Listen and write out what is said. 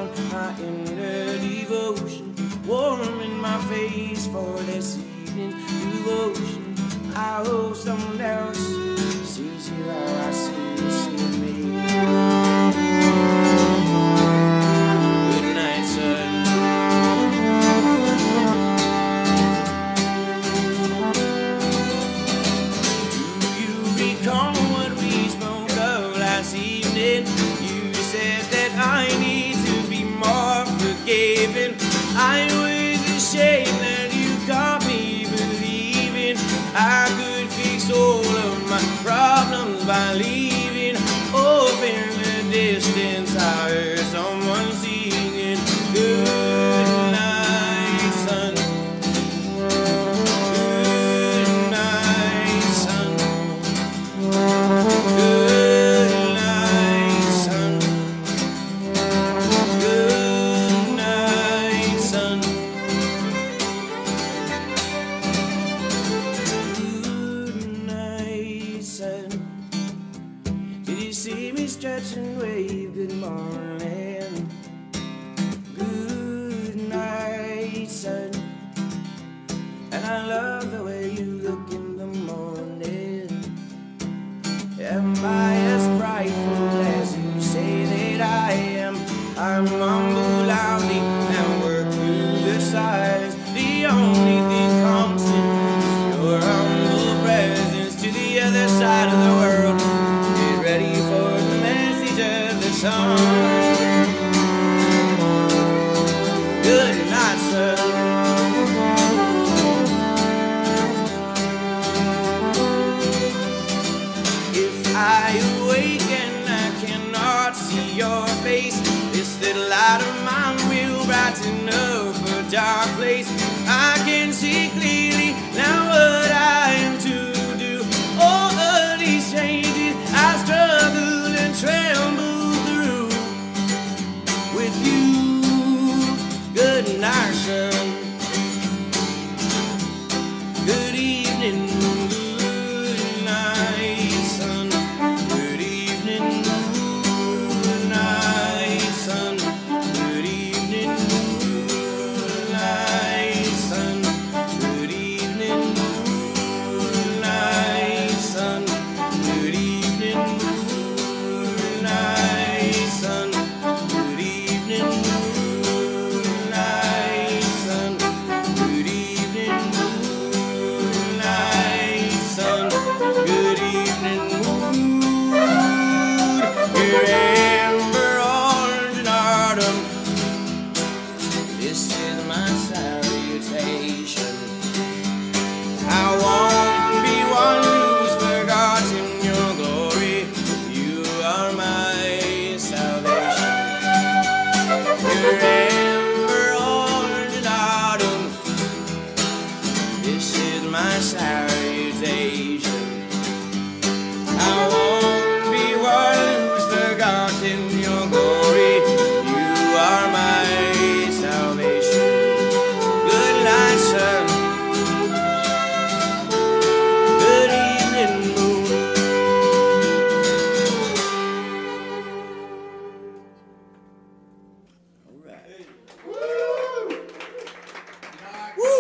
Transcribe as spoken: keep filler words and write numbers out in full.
down my inner devotion, warming my face for this evening devotion. I hope someone else sees you how I see you see me. Good night, son. Do you recall what we spoke of last evening? You said that I need to be more forgiving. I was ashamed that you caught me believing I could fix all of my problems by leaving. Off in the distance I heard someone singing, good night, son. Good night, son. Good night, son. Good night, son. Good night, son. Did you see me stretch and wave good morning? Good night, son. And I love the way you look in the morning. Am I as prideful as you say that I am? I mumble loudly and work through the silence. The only thing constant is your humble presence. To the other side of the world, get ready for the message of the song. Good night, son. If I awake and I cannot see your face, this little light of mine will brighten up a dark place. I can see clearly now what I